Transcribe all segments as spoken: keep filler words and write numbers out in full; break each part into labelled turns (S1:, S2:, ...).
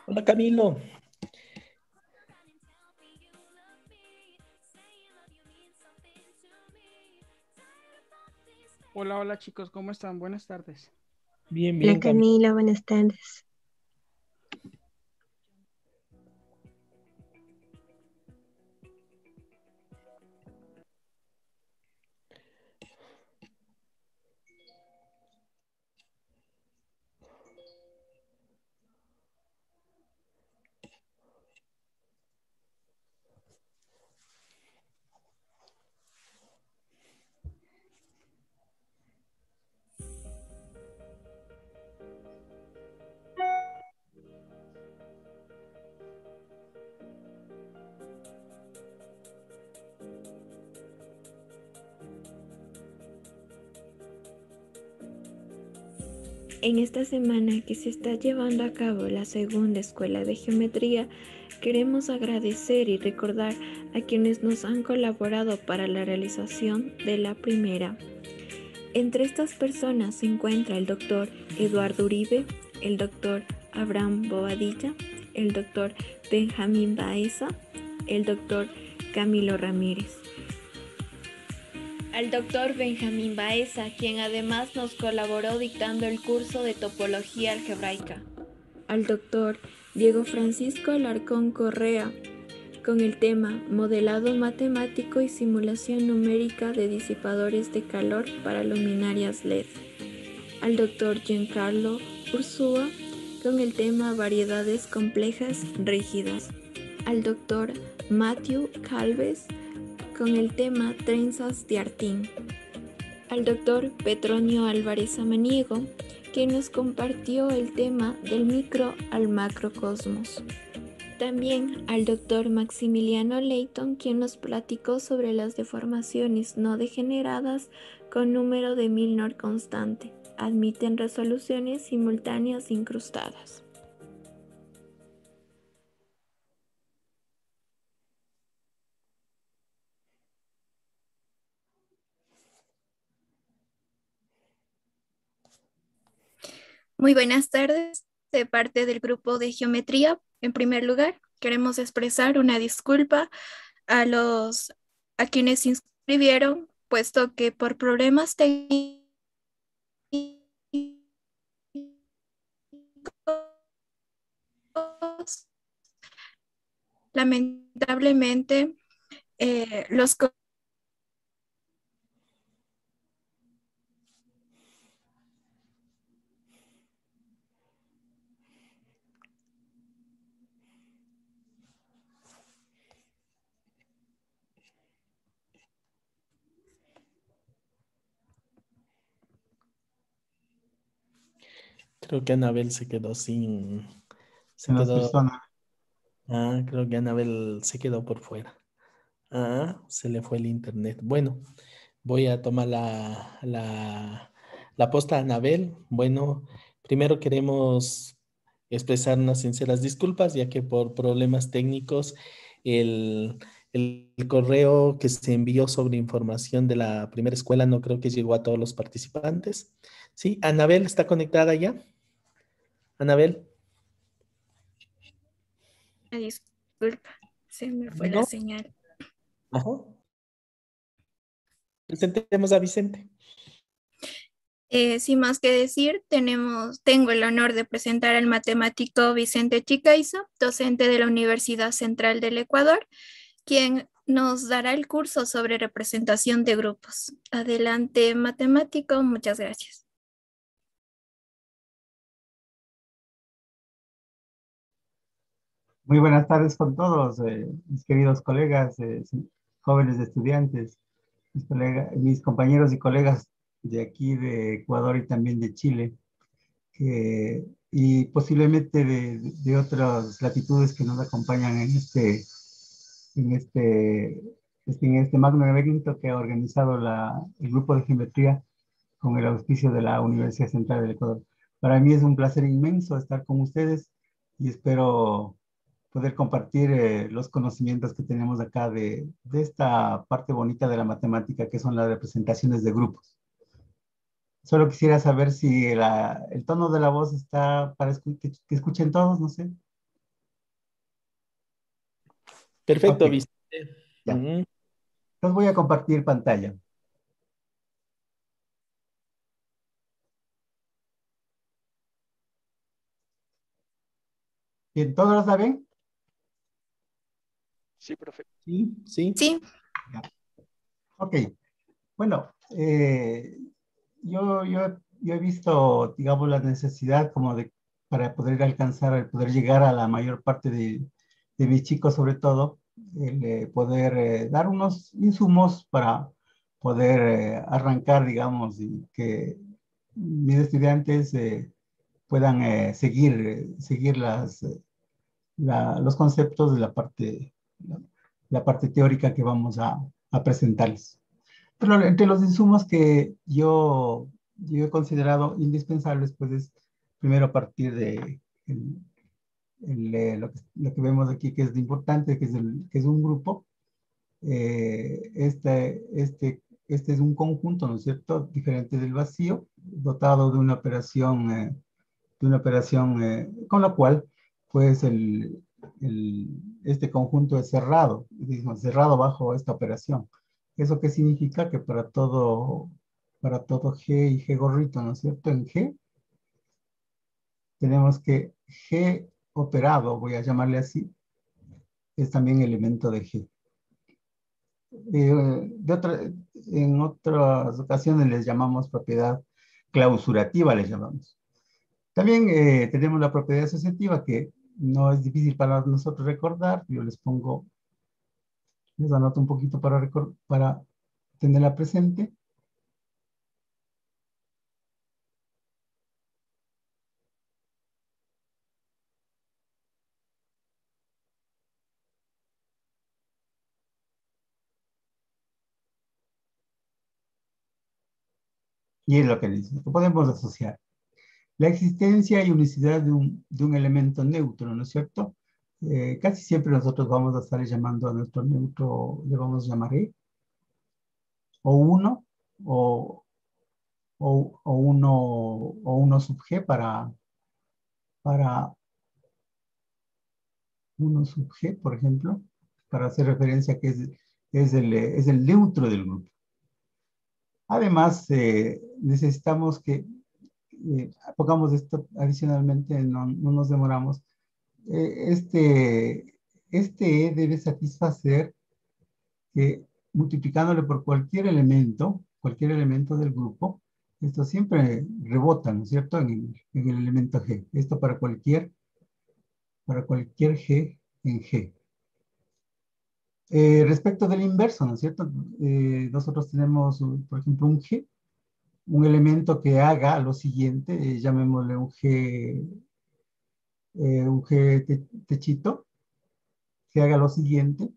S1: Hola Camilo.
S2: Hola, hola chicos, ¿cómo están? Buenas tardes.
S1: Bien,
S3: Hola
S1: bien, Camilo.
S3: Camila, buenas tardes. En esta semana que se está llevando a cabo la segunda escuela de geometría, queremos agradecer y recordar a quienes nos han colaborado para la realización de la primera. Entre estas personas se encuentra el doctor Eduardo Uribe, el doctor Abraham Bobadilla, el doctor Benjamín Baeza, el doctor Camilo Ramírez. Al doctor Benjamín Baeza, quien además nos colaboró dictando el curso de topología algebraica. Al doctor Diego Francisco Alarcón Correa, con el tema Modelado matemático y simulación numérica de disipadores de calor para luminarias L E D. Al doctor Giancarlo Ursúa, con el tema Variedades complejas rígidas. Al doctor Matthew Calves, con el tema Trenzas de Artín. Al doctor Petronio Álvarez Samaniego, quien nos compartió el tema del micro al macrocosmos. También al doctor Maximiliano Leighton, quien nos platicó sobre las deformaciones no degeneradas con número de Milnor constante. Admiten resoluciones simultáneas incrustadas.
S4: Muy buenas tardes, de parte del grupo de geometría. En primer lugar, queremos expresar una disculpa a los a quienes se inscribieron, puesto que por problemas técnicos lamentablemente eh, los
S1: Creo que Anabel se quedó sin... Se
S5: En las
S1: quedó...
S5: personas.
S1: Ah, creo que Anabel se quedó por fuera. Ah, se le fue el internet. Bueno, voy a tomar la, la, la posta a Anabel. Bueno, primero queremos expresar unas sinceras disculpas, ya que por problemas técnicos el, el correo que se envió sobre información de la primera escuela no creo que llegó a todos los participantes. Sí, Anabel está conectada ya. Anabel,
S4: disculpa, se me fue la
S1: no.
S4: señal.
S1: Ajá. Presentemos a Vicente.
S4: Eh, sin más que decir, tenemos, tengo el honor de presentar al matemático Vicente Chicaizo, docente de la Universidad Central del Ecuador, quien nos dará el curso sobre representación de grupos. Adelante, matemático, muchas gracias.
S5: Muy buenas tardes con todos, eh, mis queridos colegas, eh, sí, jóvenes estudiantes, mis, colega- mis compañeros y colegas de aquí de Ecuador y también de Chile, que- y posiblemente de, de otras latitudes que nos acompañan en este, en este, este- en este magno evento que ha organizado la- el grupo de geometría con el auspicio de la Universidad Central del Ecuador. Para mí es un placer inmenso estar con ustedes y espero poder compartir eh, los conocimientos que tenemos acá de, de esta parte bonita de la matemática que son las representaciones de grupos. Solo quisiera saber si la- el tono de la voz está para escu- que, que escuchen todos, no sé.
S1: Perfecto,
S5: Ok,
S1: Vicente.
S5: ya.
S1: Ujú.
S5: Entonces voy a compartir pantalla. Bien, ¿todos lo saben?
S2: Sí, profe.
S1: Sí, sí.
S4: Sí,
S5: Ya. Ok, bueno, eh, yo, yo, yo he visto, digamos, la necesidad como de, para poder alcanzar, poder llegar a la mayor parte de, de mis chicos, sobre todo, el eh, poder eh, dar unos insumos para poder eh, arrancar, digamos, y que mis estudiantes eh, puedan eh, seguir, eh, seguir las, eh, la- los conceptos de la parte, la, la parte teórica que vamos a, a presentarles. Pero entre los insumos que yo, yo he considerado indispensables, pues es primero a partir de el- el, eh, lo, que, lo que vemos aquí, que es de importante, que es, el, que es un grupo. Eh, este, este, este es un conjunto, ¿no es cierto?, diferente del vacío, dotado de una operación, eh, de una operación eh, con la cual, pues, el, el, este conjunto es cerrado, digamos, cerrado bajo esta operación. ¿Eso qué significa? Que para todo, para todo G y G gorrito, ¿no es cierto? En G tenemos que G operado, voy a llamarle así, es también elemento de G. Eh, de otra, en otras ocasiones les llamamos propiedad clausurativa, les llamamos. También eh, tenemos la propiedad asociativa, que no es difícil para nosotros recordar. Yo les pongo, les anoto un poquito para, para tenerla presente. Y es lo que dice, que podemos asociar la existencia y unicidad de un, de un elemento neutro, ¿no es cierto? Eh, casi siempre nosotros vamos a estar llamando a nuestro neutro, le vamos a llamar E, o uno, o, o, o uno, o uno sub G para, para uno sub G, por ejemplo, para hacer referencia a que es, es, el, es el neutro del grupo. Además, eh, necesitamos que eh, pongamos esto adicionalmente, no, no nos demoramos. Eh, este, este E debe satisfacer que multiplicándole por cualquier elemento, cualquier elemento del grupo, esto siempre rebota, ¿no es cierto?, en el, en el elemento G. Esto para cualquier, para cualquier G en G. Eh, respecto del inverso, ¿no es cierto? Eh, nosotros tenemos, por ejemplo, un G, un elemento que haga lo siguiente, eh, llamémosle un G, eh, un G te, techito, que haga lo siguiente,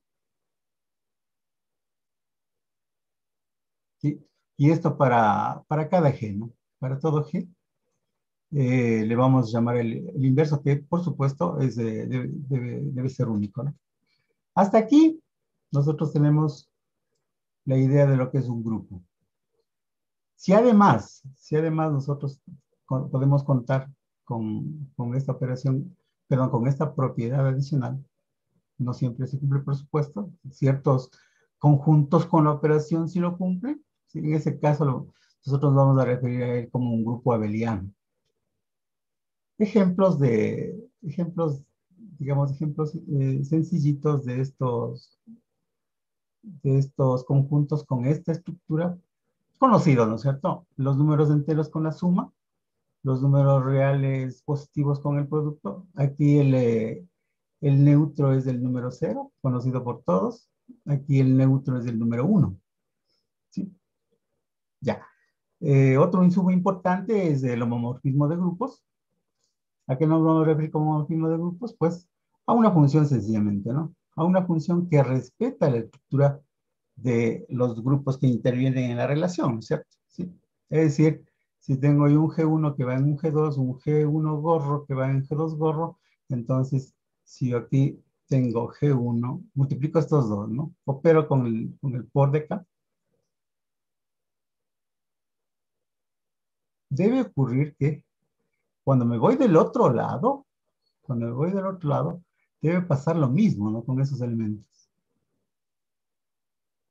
S5: ¿sí? Y esto para, para cada G, ¿no? Para todo G, eh, le vamos a llamar el, el inverso, que por supuesto es de, debe, debe, debe ser único, ¿no? Hasta aquí, nosotros tenemos la idea de lo que es un grupo. Si además, si además nosotros con, podemos contar con, con esta operación, perdón, con esta propiedad adicional, no siempre se cumple, por supuesto, ciertos conjuntos con la operación sí lo cumplen, ¿sí? En ese caso lo, nosotros vamos a referir a él como un grupo abeliano. Ejemplos de, ejemplos, digamos, ejemplos eh, sencillitos de estos, de estos conjuntos con esta estructura, conocidos, ¿no es cierto? Los números enteros con la suma, los números reales positivos con el producto. Aquí el, eh, el neutro es el número cero, conocido por todos. Aquí el neutro es el número uno. ¿Sí? Ya. Eh, otro insumo importante es el homomorfismo de grupos. ¿A qué nos vamos a referir como homomorfismo de grupos? Pues a una función sencillamente, ¿no? A una función que respeta la estructura de los grupos que intervienen en la relación, ¿cierto? ¿Sí? Es decir, si tengo yo un G uno que va en un G dos, un G uno gorro que va en G dos gorro, entonces si yo aquí tengo G uno, multiplico estos dos, ¿no? Opero con el, con el por de acá. Debe ocurrir que cuando me voy del otro lado, cuando me voy del otro lado, debe pasar lo mismo, ¿no? Con esos elementos.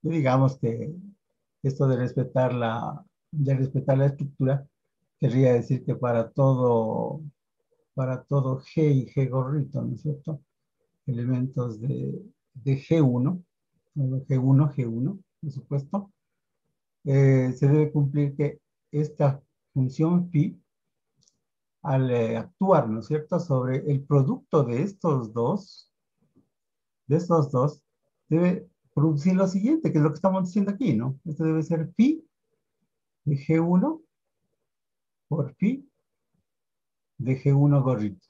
S5: Y digamos que esto de respetar la, de respetar la estructura querría decir que para todo, para todo G y G gorrito, ¿no es cierto? Elementos de, de G uno, G uno, G uno, por supuesto, eh, se debe cumplir que esta función phi, al eh, actuar, ¿no es cierto?, sobre el producto de estos dos, de estos dos, debe producir lo siguiente, que es lo que estamos diciendo aquí, ¿no? Esto debe ser phi de G uno por phi de G uno gorrito.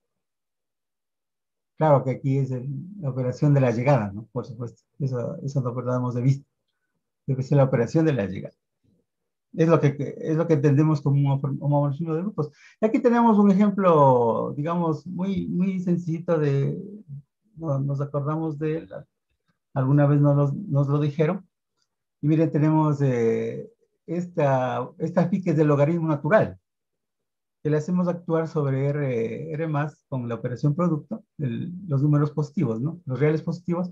S5: Claro que aquí es el, la operación de la llegada, ¿no? Por supuesto, eso, eso lo perdamos de vista. Debe ser la operación de la llegada. Es lo que, es lo que entendemos como un homomorfismo de grupos. Y aquí tenemos un ejemplo, digamos, muy, muy sencillito de, no, nos acordamos de él, alguna vez nos, nos lo dijeron. Y miren, tenemos eh, esta, esta phi que es del logaritmo natural, que le hacemos actuar sobre R, R más con la operación producto, el, los números positivos, ¿no? Los reales positivos,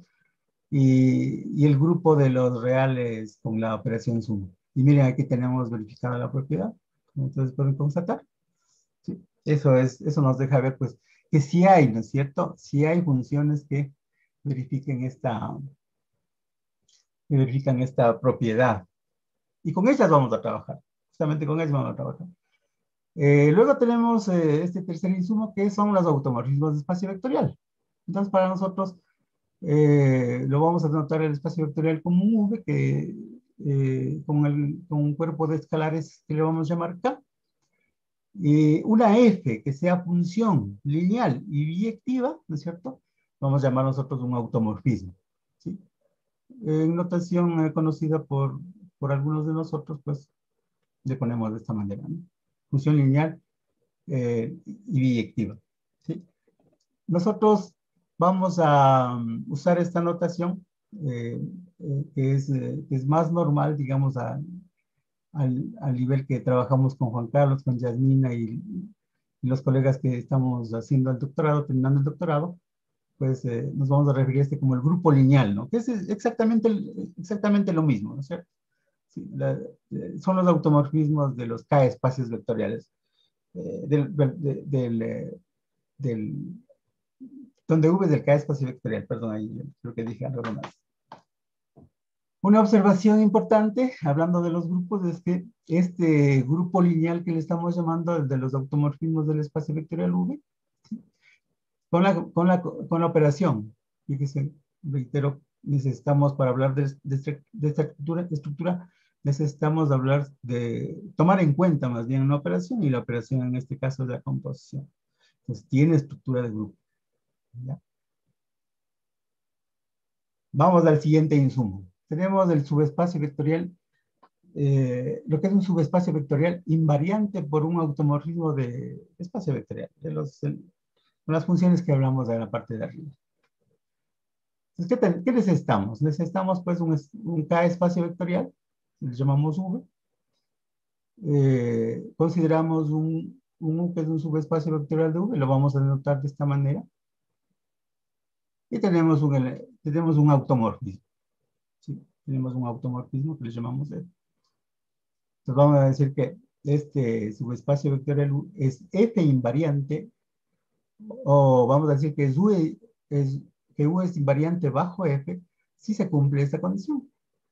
S5: y, y el grupo de los reales con la operación suma. Y miren, aquí tenemos verificada la propiedad, como ustedes pueden constatar. ¿Sí? Eso, es, eso nos deja ver, pues, que sí hay, ¿no es cierto? Sí hay funciones que verifiquen esta, que verifican esta propiedad. Y con ellas vamos a trabajar. Justamente con ellas vamos a trabajar. Eh, luego tenemos eh, este tercer insumo, que son los automorfismos de espacio vectorial. Entonces, para nosotros, eh, lo vamos a denotar el espacio vectorial como un V, que, eh, con, el, con un cuerpo de escalares que le vamos a llamar K. Y una F que sea función lineal y biyectiva, ¿no es cierto? Vamos a llamar nosotros un automorfismo. ¿Sí? En notación eh, conocida por, por algunos de nosotros, pues le ponemos de esta manera, ¿no? Función lineal eh, y biyectiva. ¿Sí? Nosotros vamos a um, usar esta notación eh, eh, que, es, eh, que es más normal, digamos, a, al, al nivel que trabajamos con Juan Carlos, con Yasmina y, y los colegas que estamos haciendo el doctorado, terminando el doctorado, pues eh, nos vamos a referir a este como el grupo lineal, ¿no? Que es exactamente, exactamente lo mismo, ¿no es cierto? Sí, la, eh, son los automorfismos de los K espacios vectoriales, eh, del, del, del, eh, del, donde V es del K espacio vectorial, perdón, ahí creo que dije algo más. Una observación importante, hablando de los grupos, es que este grupo lineal que le estamos llamando, el de los automorfismos del espacio vectorial V, ¿sí? con, la, con, la, con la operación, fíjese, reitero, necesitamos para hablar de, de, de esta estructura, estructura, necesitamos hablar de, tomar en cuenta más bien una operación, y la operación en este caso es la composición. Entonces, tiene estructura de grupo. ¿Ya? Vamos al siguiente insumo. Tenemos el subespacio vectorial, eh, lo que es un subespacio vectorial invariante por un automorfismo de espacio vectorial, de los, de las funciones que hablamos de la parte de arriba. Entonces, ¿qué, ¿qué necesitamos? Necesitamos pues un, un K espacio vectorial, le llamamos V. Eh, consideramos un, un U que es un subespacio vectorial de V, lo vamos a denotar de esta manera. Y tenemos un, tenemos un automorfismo. ¿Sí? Tenemos un automorfismo que le llamamos F. Entonces vamos a decir que este subespacio vectorial U es F invariante, o vamos a decir que, es U, es, que U es invariante bajo F si se cumple esta condición.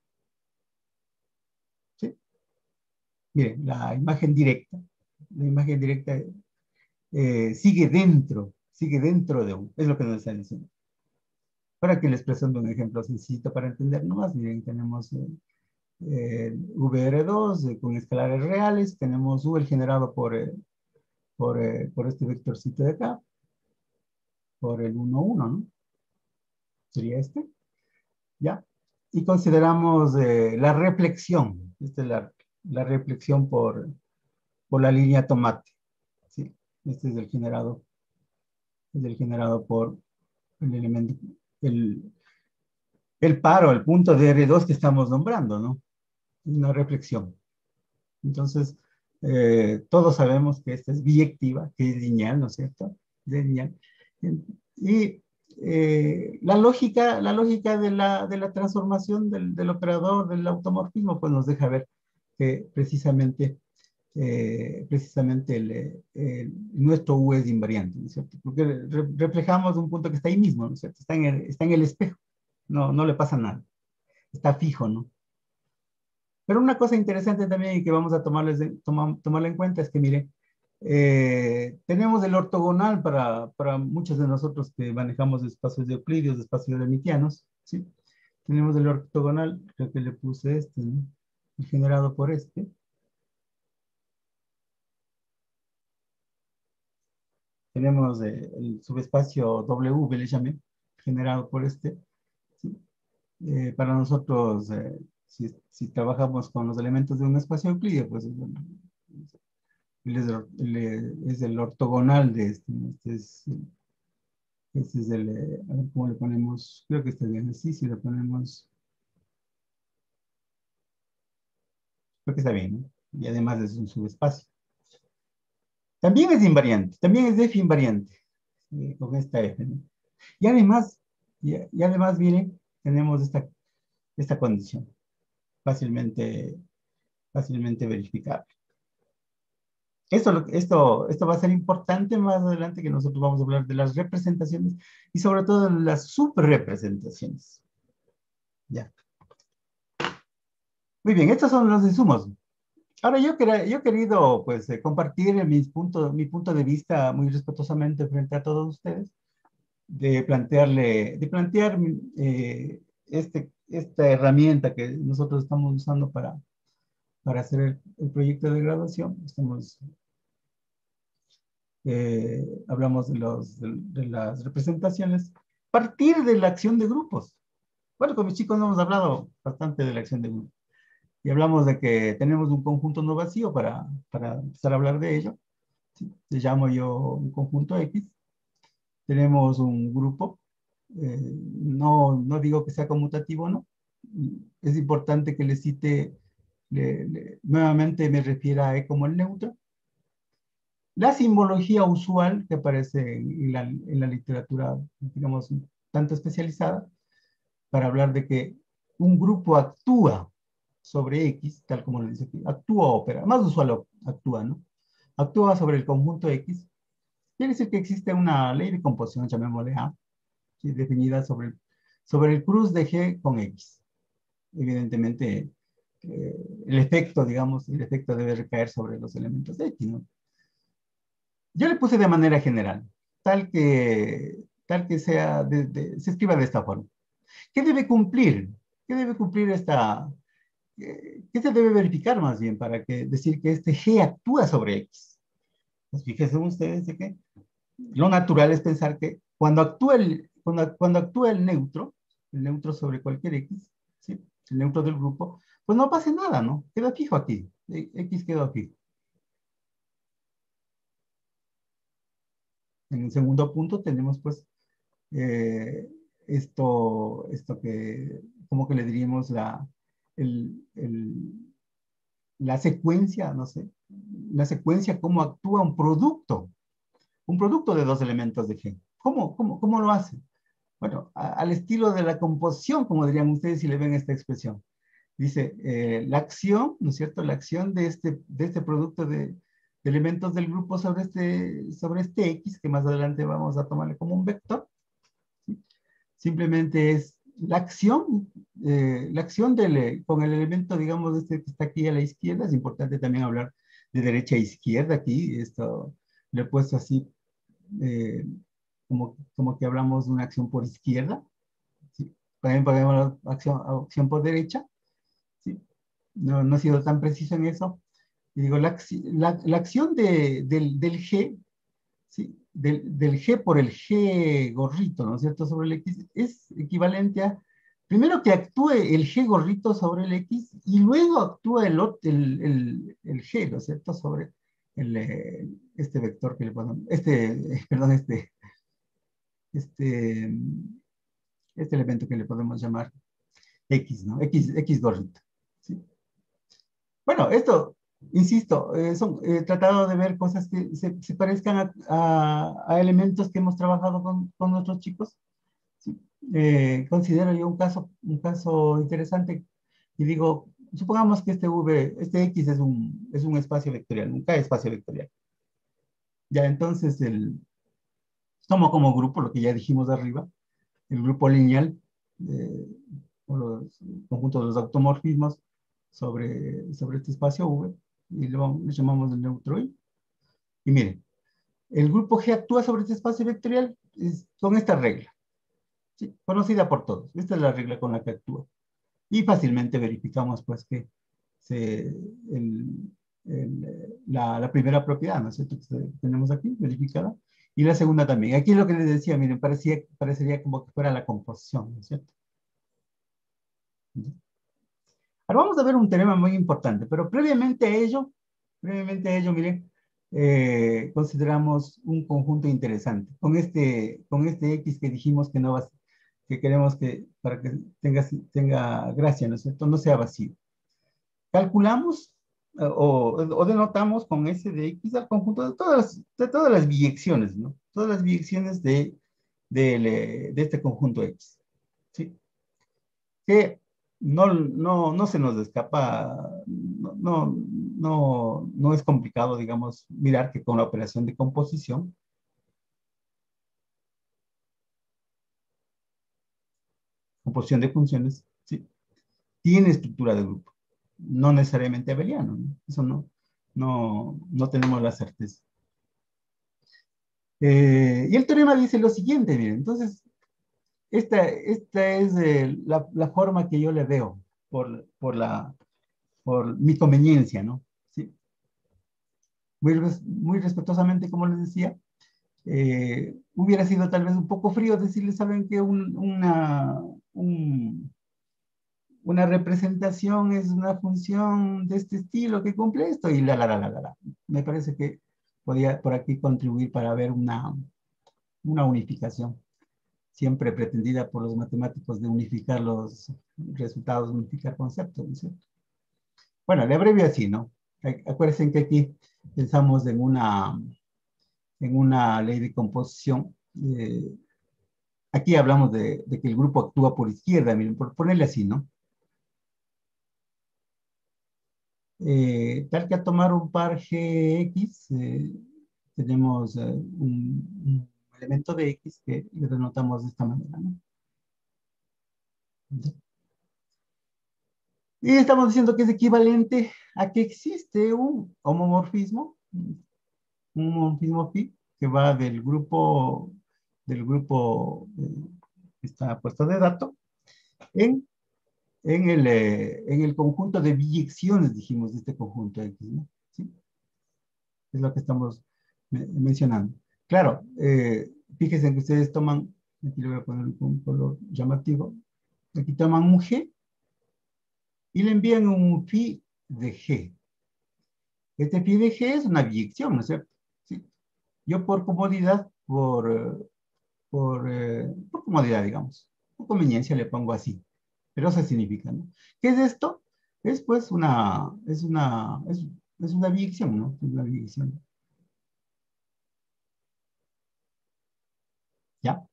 S5: ¿Sí? Miren, la imagen directa, la imagen directa eh, sigue dentro, sigue dentro de U, es lo que nos están diciendo. Para que les presente un ejemplo sencillo para entender nomás, miren, tenemos eh, eh, V R dos eh, con escalares reales, tenemos U el generado por, eh, por, eh, por este vectorcito de acá, por el uno, uno, ¿no? Sería este, ¿ya? Y consideramos eh, la reflexión, esta es la, la reflexión por, por la línea tomate, ¿sí? Este es el generado, es el generado por el elemento, el, el paro, el punto de R dos que estamos nombrando, ¿no? Una reflexión. Entonces, eh, todos sabemos que esta es biyectiva, que es lineal, ¿no es cierto? Es lineal. Y eh, la lógica, la lógica de la, de la transformación del, del operador del automorfismo, pues nos deja ver que precisamente, eh, precisamente el, el, nuestro U es invariante, ¿no es cierto? Porque re, reflejamos un punto que está ahí mismo, ¿no es cierto? Está en el, está en el espejo, no, no le pasa nada, está fijo, ¿no? Pero una cosa interesante también y que vamos a tomarles de, toma, tomarla en cuenta es que, mire, eh, tenemos el ortogonal para, para muchos de nosotros que manejamos espacios de euclidios, espacios lemitianos, ¿sí? Tenemos el ortogonal, creo que le puse este, ¿no? El generado por este. Tenemos eh, el subespacio W, le llamé, generado por este, ¿sí? Eh, para nosotros, eh, si, si trabajamos con los elementos de un espacio euclídeo, pues bueno, él es, el, es el ortogonal de este, ¿no? Este es, este es el, a ver cómo le ponemos, creo que está bien así, si le ponemos, creo que está bien, ¿no? Y además es un subespacio. También es invariante, también es de F invariante, eh, con esta F, ¿no? Y además, y, y además, miren, tenemos esta, esta condición, fácilmente, fácilmente verificable. Esto, esto, esto va a ser importante más adelante, que nosotros vamos a hablar de las representaciones y sobre todo de las subrepresentaciones. Ya. Muy bien, estos son los insumos. Ahora yo, quería, yo he querido pues, eh, compartir mis punto, mi punto de vista muy respetuosamente frente a todos ustedes, de plantearle, de plantear eh, este, esta herramienta que nosotros estamos usando para, para hacer el, el proyecto de graduación. Estamos... Eh, hablamos de, los, de, de las representaciones, partir de la acción de grupos. Bueno, con mis chicos hemos hablado bastante de la acción de grupos. Y hablamos de que tenemos un conjunto no vacío para, para empezar a hablar de ello. ¿Sí? Le llamo yo un conjunto X. Tenemos un grupo. Eh, no, no digo que sea conmutativo, ¿no? Es importante que le cite, le, le, nuevamente me refiera a E como el neutro. La simbología usual que aparece en la, en la literatura, digamos, tanto especializada, para hablar de que un grupo actúa sobre X, tal como lo dice aquí, actúa o opera, más usual actúa, ¿no? Actúa sobre el conjunto X, quiere decir que existe una ley de composición, llamémosle A, ¿sí? Definida sobre, sobre el cruz de G con X. Evidentemente, eh, el efecto, digamos, el efecto debe recaer sobre los elementos de X, ¿no? Yo le puse de manera general, tal que, tal que sea de, de, se escriba de esta forma. ¿Qué debe cumplir? ¿Qué debe cumplir esta... ¿Qué, qué se debe verificar más bien para que, decir que este G actúa sobre X? Pues fíjense ustedes de que lo natural es pensar que cuando actúa el, cuando, cuando actúa el neutro, el neutro sobre cualquier X, ¿sí? El neutro del grupo, pues no pasa nada, ¿no? Queda fijo aquí. X quedó fijo. En el segundo punto tenemos pues eh, esto, esto que, como que le diríamos la, el, el, la secuencia, no sé, la secuencia, cómo actúa un producto, un producto de dos elementos de G. ¿Cómo, cómo, cómo lo hace? Bueno, a, al estilo de la composición, como dirían ustedes si le ven esta expresión. Dice, eh, la acción, ¿no es cierto? La acción de este, de este producto de, de elementos del grupo sobre este, sobre este X, que más adelante vamos a tomarle como un vector, ¿sí? Simplemente es la acción, eh, la acción del, con el elemento, digamos, este que está aquí a la izquierda. Es importante también hablar de derecha a izquierda aquí. Esto lo he puesto así, eh, como, como que hablamos de una acción por izquierda, ¿sí? También podemos hablar de acción, acción por derecha, ¿sí? No, no he sido tan preciso en eso. Y digo, la, la, la acción de, del, del G, ¿sí? Del, del G por el G gorrito, ¿no es cierto?, sobre el X, es equivalente a, primero que actúe el G gorrito sobre el X, y luego actúa el, el, el, el G, ¿no es cierto?, sobre el, este vector que le ponemos, este, perdón, este, este, este elemento que le podemos llamar X, ¿no? X, X gorrito, ¿sí? Bueno, esto, insisto, eh, son, he tratado de ver cosas que se, se parezcan a, a, a elementos que hemos trabajado con, con nuestros chicos. eh, considero yo un caso, un caso interesante y digo, supongamos que este V, este X es un, es un espacio vectorial, un K espacio vectorial. Ya, entonces, el, tomo como grupo, lo que ya dijimos arriba, el grupo lineal, eh, o los conjuntos de los automorfismos sobre, sobre este espacio V, y lo, le llamamos el neutro I. Y miren, el grupo G actúa sobre este espacio vectorial es, con esta regla, ¿sí? Conocida por todos. Esta es la regla con la que actúa. Y fácilmente verificamos pues que se, el, el, la, la, primera propiedad, ¿no es cierto? Que tenemos aquí verificada. Y la segunda también. Aquí es lo que les decía, miren, parecía, parecería como que fuera la composición, ¿no es cierto? Ahora vamos a ver un teorema muy importante, pero previamente a ello, previamente a ello, miren, eh, consideramos un conjunto interesante. Con este, con este X que dijimos que no va, que queremos que, para que tenga, tenga gracia, ¿no es cierto? No sea vacío. Calculamos eh, o, o denotamos con S de X al conjunto de todas las, de todas las biyecciones, ¿no? Todas las biyecciones de, de, de este conjunto X, ¿sí? Que no, no, no se nos escapa, no, no, no, no es complicado, digamos, mirar que con la operación de composición, composición de funciones, ¿sí? Tiene estructura de grupo, no necesariamente abeliano, ¿no? Eso no, no, no tenemos la certeza. Eh, y el teorema dice lo siguiente, miren, entonces, esta, esta es eh, la, la, forma que yo le veo por, por, la, por mi conveniencia, ¿no? ¿Sí? Muy, muy respetuosamente, como les decía, eh, hubiera sido tal vez un poco frío decirles, ¿saben qué? Un, una, un, una representación es una función de este estilo que cumple esto y la, la, la, la, la, la. Me parece que podía por aquí contribuir para ver una, una unificación siempre pretendida por los matemáticos de unificar los resultados, unificar conceptos, ¿no es cierto? Bueno, le abrevio así, ¿no? Acuérdense que aquí pensamos en una, en una ley de composición. Eh, aquí hablamos de, de que el grupo actúa por izquierda, miren, por ponerle así, ¿no? Eh, tal que a tomar un par Gx, eh, tenemos eh, un, un elemento de X que le denotamos de esta manera, ¿no? Y estamos diciendo que es equivalente a que existe un homomorfismo, un homomorfismo phi, que va del grupo, del grupo eh, que está puesto de dato, en, en, el, eh, en el conjunto de biyecciones, dijimos, de este conjunto X, ¿no? ¿Sí? Es lo que estamos me mencionando. Claro, eh, fíjense que ustedes toman, aquí le voy a poner un color llamativo, aquí toman un G y le envían un phi de G. Este phi de G es una biyección, ¿no es cierto? ¿Sí? Yo por comodidad, por, por, eh, por comodidad, digamos, por conveniencia le pongo así. Pero eso significa, ¿no? ¿Qué es esto? Es pues una, es una, es, es una biyección, ¿no? Es una biyección. ¿Ya?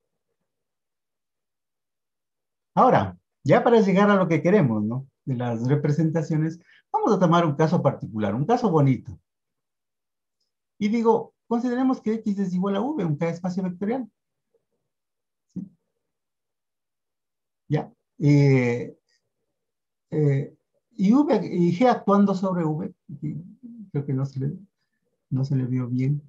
S5: Ahora, ya para llegar a lo que queremos, ¿no? De las representaciones, vamos a tomar un caso particular, un caso bonito. Y digo, consideremos que X es igual a V, un K espacio vectorial. ¿Sí? ¿Ya? Eh, eh, y, v, y G actuando sobre V, creo que no se le, no se le vio bien.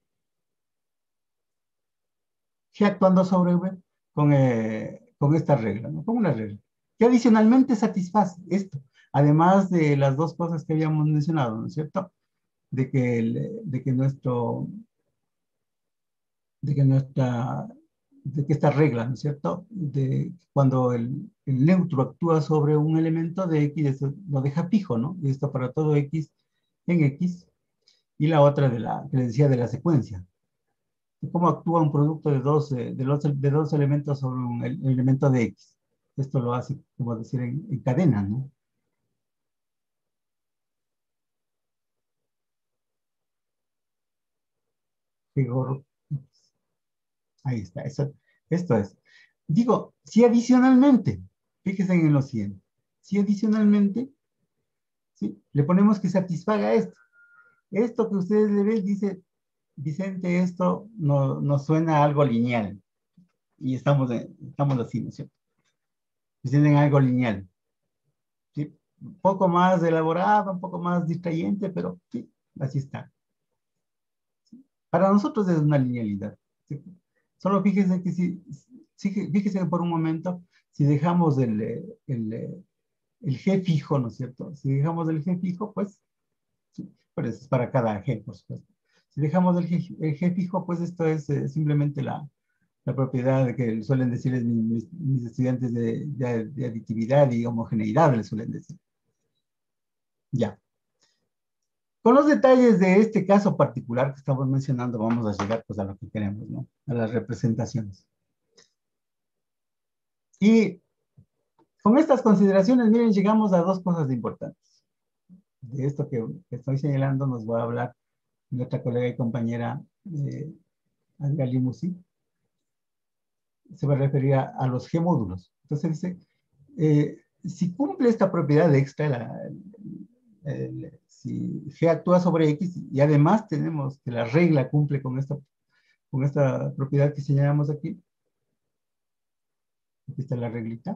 S5: G actuando sobre V con, eh, con esta regla, ¿no? Con una regla. Que adicionalmente satisface esto, además de las dos cosas que habíamos mencionado, ¿no es cierto? De que, el, de que nuestro, de que nuestra, de que esta regla, ¿no es cierto? De cuando el, el neutro actúa sobre un elemento de X, eso lo deja fijo, ¿no? Y esto para todo X en X. Y la otra de la, que les decía de la secuencia. De cómo actúa un producto de dos, eh, de, los, de dos elementos sobre un el, elemento de X. Esto lo hace, como decir, en, en cadena, ¿no? Ahí está, eso, esto es. digo, si adicionalmente, fíjense en lo siguiente, si adicionalmente, ¿sí? Le ponemos que satisfaga esto. Esto que ustedes le ven, dice Vicente, esto no, nos suena a algo lineal. Y estamos, en- estamos así, ¿no es cierto? Vicente en algo lineal. ¿Sí? Un poco más elaborado, un poco más distrayente, pero sí, así está. Para nosotros es una linealidad. ¿Sí? Solo fíjense que si, si- fíjense que por un momento, si dejamos el, eh, el, eh, el G fijo, ¿no es cierto? Si dejamos el G fijo, pues, sí, pero eso es para cada G, por supuesto. Si dejamos el G, el G fijo, pues esto es eh, simplemente la, la propiedad de que suelen decirles mis, mis, mis estudiantes de, de, de aditividad y homogeneidad, les suelen decir. Ya. Con los detalles de este caso particular que estamos mencionando, vamos a llegar pues a lo que queremos, ¿no? A las representaciones. Y con estas consideraciones, miren, llegamos a dos cosas importantes. De esto que, que estoy señalando nos va a hablar nuestra colega y compañera eh, Andrea Limusi. Se va a referir a, a los G-módulos. Entonces dice, eh, si cumple esta propiedad extra, la, el, el, si G actúa sobre X, y además tenemos que la regla cumple con esta, con esta propiedad que señalamos aquí. Aquí está la reglita.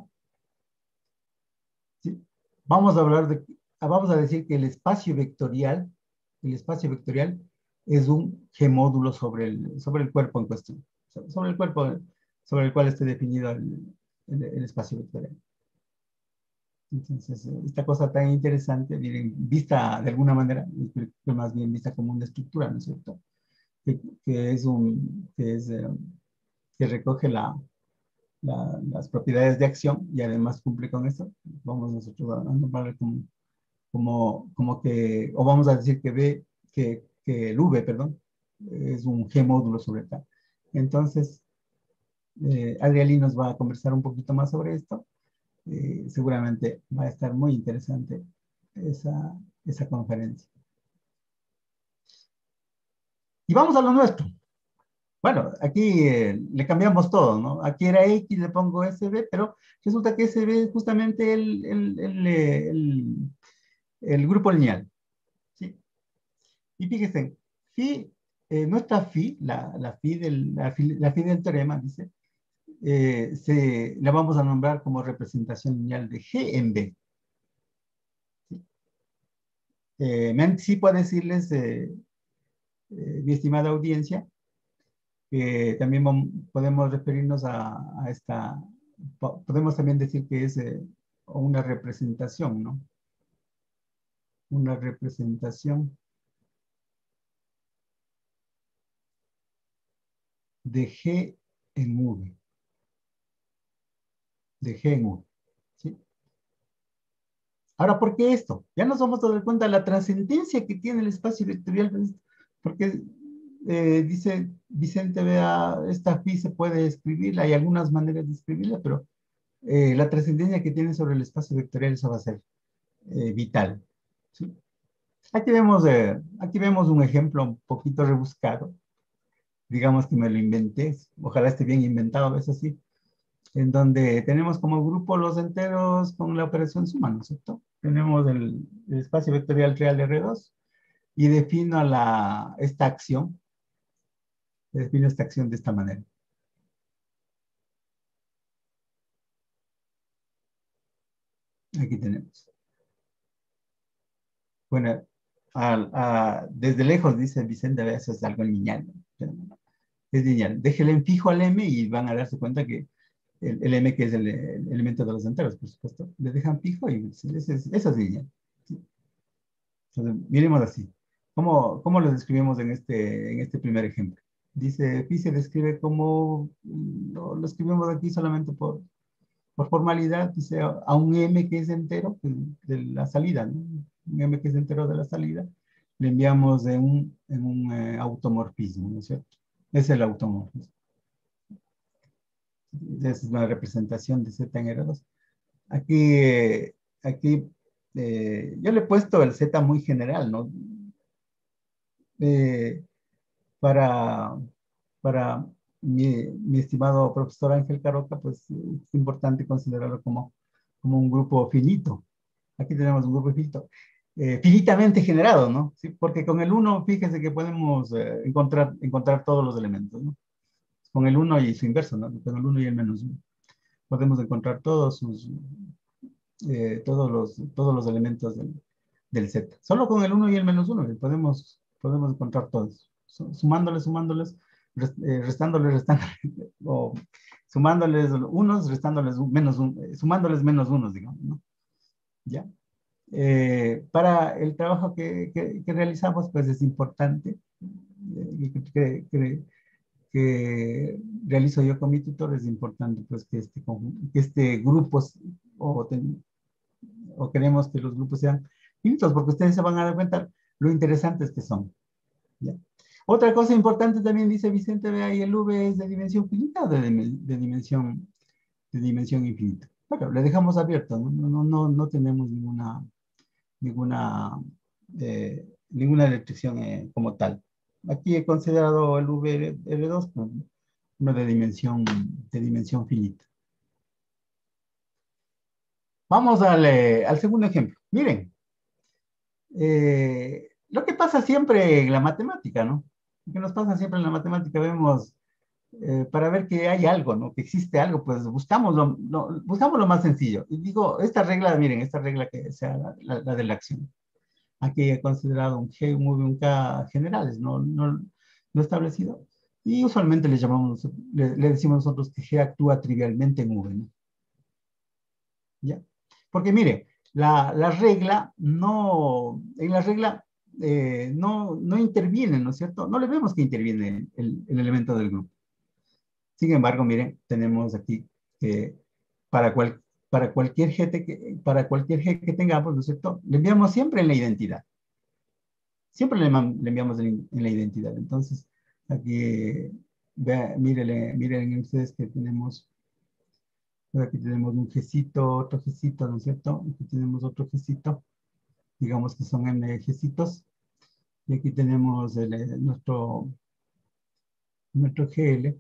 S5: ¿Sí? Vamos a hablar de, vamos a decir que el espacio vectorial, el espacio vectorial es un G-módulo sobre el, sobre el cuerpo en cuestión, sobre el cuerpo sobre el cual esté definido el, el, el espacio vectorial. Entonces, esta cosa tan interesante, miren, vista de alguna manera, más bien vista como una estructura, ¿no es cierto? Que, que es un, que es, eh, que recoge la, la, las propiedades de acción y además cumple con eso. Vamos nosotros a nombrarle como, como, como que, o vamos a decir que B, que, que el V, perdón, es un G módulo sobre tal. Entonces, eh, Adrialí nos va a conversar un poquito más sobre esto. Eh, seguramente va a estar muy interesante esa, esa conferencia. Y vamos a lo nuestro. Bueno, aquí eh, le cambiamos todo, ¿no? Aquí era X, le pongo S B, pero resulta que S B es justamente el, el, el, el, el grupo lineal. ¿Sí? Y fíjense, phi, eh, nuestra phi, la, la, phi del, la, phi, la phi del teorema, dice, eh, se, la vamos a nombrar como representación lineal de G en B. ¿Sí? Eh, me anticipo a decirles, eh, eh, mi estimada audiencia, que también vamos, podemos referirnos a, a esta, po podemos también decir que es eh, una representación, ¿no? Una representación de G en V. De G en V. ¿Sí? Ahora, ¿por qué esto? Ya nos vamos a dar cuenta de la trascendencia que tiene el espacio vectorial, porque eh, dice Vicente, vea, esta phi se puede escribir, hay algunas maneras de escribirla, pero eh, la trascendencia que tiene sobre el espacio vectorial, eso va a ser eh, vital. ¿Sí? Aquí vemos, eh, aquí vemos un ejemplo un poquito rebuscado, digamos que me lo inventé, ojalá esté bien inventado, es así, en donde tenemos como grupo los enteros con la operación suma, ¿no es cierto? Tenemos el, el espacio vectorial real de R dos y defino la, esta acción, defino esta acción de esta manera. Aquí tenemos. Bueno, a, a, desde lejos dice Vicente, eso es algo lineal, ¿no? Es lineal. Déjenle en fijo al M y van a darse cuenta que el, el M, que es el, el elemento de los enteros, por supuesto, le dejan fijo y eso es, eso es lineal. ¿Sí? Entonces, miremos así. ¿Cómo, cómo lo describimos en este, en este primer ejemplo? Dice, Phi se describe como, lo, lo escribimos aquí solamente por, por formalidad, dice a, a un M que es entero de, de la salida, ¿no? Un M que es entero de la salida, le enviamos en un, en un eh, automorfismo, ¿no es cierto? Es el automorfismo. Esa es una representación de Z en R dos. Aquí, eh, aquí eh, yo le he puesto el Z muy general, ¿no? Eh, para, para mi, mi estimado profesor Ángel Caroca, pues es importante considerarlo como, como un grupo finito. Aquí tenemos un grupo finito, eh, finitamente generado, ¿no? ¿Sí? Porque con el uno, fíjense que podemos eh, encontrar, encontrar todos los elementos, ¿no? Con el uno y su inverso, ¿no? Con el uno y el menos uno. Podemos encontrar todos sus, eh, todos los, todos los elementos del, del Z. Solo con el uno y el menos uno podemos, podemos encontrar todos. Sumándoles, sumándoles, rest, eh, restándoles, restándoles, o sumándoles unos, restándoles menos un, eh, sumándoles menos unos, digamos, ¿no? ¿Ya? Eh, para el trabajo que, que, que, realizamos, pues es importante, eh, que, que, que realizo yo con mi tutor, es importante pues que este, que este grupo, o, ten, o queremos que los grupos sean finitos, porque ustedes se van a dar cuenta lo interesantes que son. ¿Ya? Otra cosa importante también dice Vicente, vea, y el V es de dimensión finita o de, de, dimensión, de dimensión infinita. Bueno, le dejamos abierto, no, no, no, no tenemos ninguna, ninguna, eh, ninguna restricción eh, como tal. Aquí he considerado el V L dos como uno de dimensión, de dimensión finita. Vamos al, eh, al segundo ejemplo. Miren, eh, lo que pasa siempre en la matemática, ¿no? Lo que nos pasa siempre en la matemática, vemos, eh, para ver que hay algo, ¿no? Que existe algo, pues buscamos lo, lo, buscamos lo más sencillo. Y digo, esta regla, miren, esta regla que sea la, la, la de la acción. Aquí he considerado un G, un V, un K generales, no, no, no establecido. Y usualmente le llamamos, le, le decimos nosotros que G actúa trivialmente en V, ¿no? ¿Ya? Porque mire, la, la regla no, en la regla eh, no, no interviene, ¿no es cierto? No le vemos que interviene el, el elemento del grupo. Sin embargo, miren, tenemos aquí que para, cual, para, cualquier G que, para cualquier G que tengamos, ¿no es cierto? Le enviamos siempre en la identidad. Siempre le, le enviamos en, en la identidad. Entonces, aquí, vea, mírenle, miren ustedes que tenemos, aquí tenemos un Gcito, otro Gcito, ¿no es cierto? Aquí tenemos otro Gcito, digamos que son M Gcitos. Y aquí tenemos el, nuestro, nuestro Gl.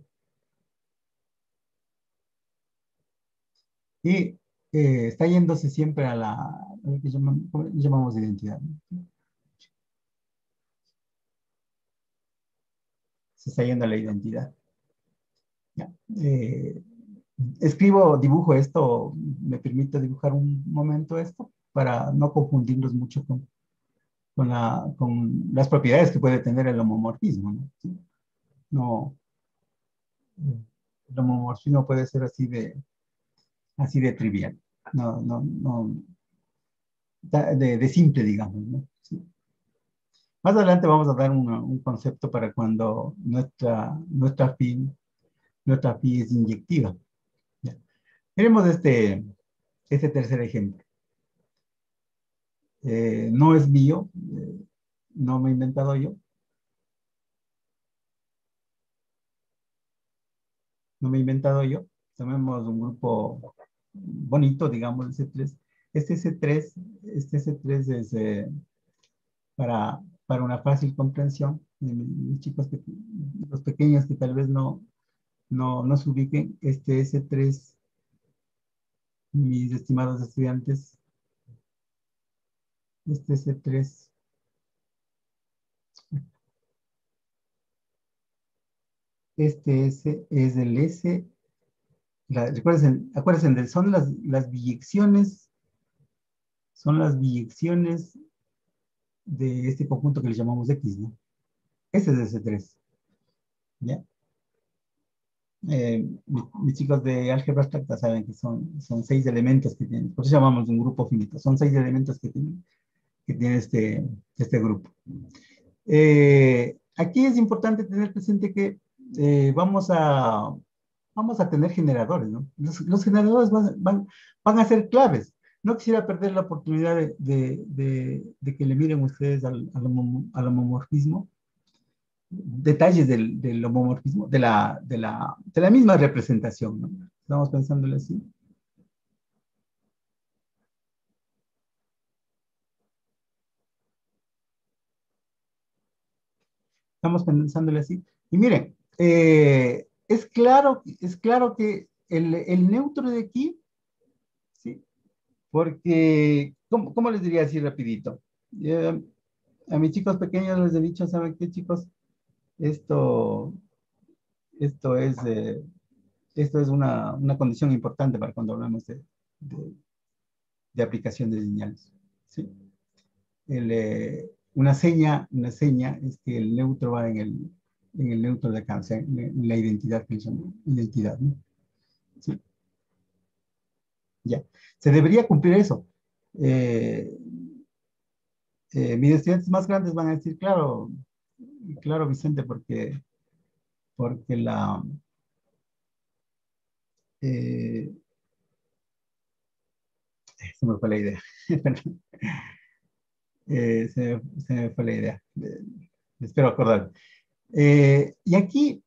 S5: Y eh, está yéndose siempre a la, a lo que llamamos, llamamos identidad, ¿no? Se está yendo a la identidad. Ya. Eh, escribo, dibujo esto, me permite dibujar un momento esto para no confundirnos mucho con, con, la, con las propiedades que puede tener el homomorfismo, ¿no? ¿Sí? No, el homomorfismo puede ser así de, así de trivial, no, no, no, de, de simple, digamos, ¿no? ¿Sí? Más adelante vamos a dar una, un concepto para cuando nuestra, nuestra phi, nuestra phi es inyectiva. ¿Ya? Miremos este, este tercer ejemplo. Eh, no es mío, eh, no me he inventado yo. No me he inventado yo. Tomemos un grupo bonito, digamos, C tres. Este C tres, este C tres es eh, para, para una fácil comprensión. Mis chicos, que, los pequeños que tal vez no, no, no se ubiquen, este C tres, mis estimados estudiantes, este C tres, este S es el S, la, recuerden, acuérdense, son las, las biyecciones, son las biyecciones de este conjunto que le llamamos X, ¿no? Ese es ese tres, ¿ya? Eh, mis, mis chicos de álgebra abstracta saben que son, son seis elementos que tienen, por eso llamamos un grupo finito, son seis elementos que tienen, que tiene este, este grupo. Eh, aquí es importante tener presente que eh, vamos, a, vamos a tener generadores, ¿no? Los, los generadores van, van, van a ser claves. No quisiera perder la oportunidad de, de, de, de que le miren ustedes al, al, al homomorfismo, detalles del, del homomorfismo, de la, de, la, de la misma representación, ¿no? Estamos pensándole así. Estamos pensándole así. Y miren, eh, es claro, es claro que el, el neutro de aquí, ¿sí? Porque, ¿cómo, cómo les diría así rapidito? Eh, a mis chicos pequeños les he dicho, ¿saben qué, chicos? Esto, esto es, eh, esto es una, una condición importante para cuando hablamos de, de, de aplicación de señales, ¿sí? El, eh, una seña, una seña es que el neutro va en el, en el neutro de acá, o sea, en, en la identidad que son identidad, ¿no? ¿Sí? Ya. Se debería cumplir eso. Eh, eh, mis estudiantes más grandes van a decir, claro, claro, Vicente, porque, porque la, eh, se me fue la idea. eh, se, se, me fue la idea. Eh, espero acordar. Eh, y aquí,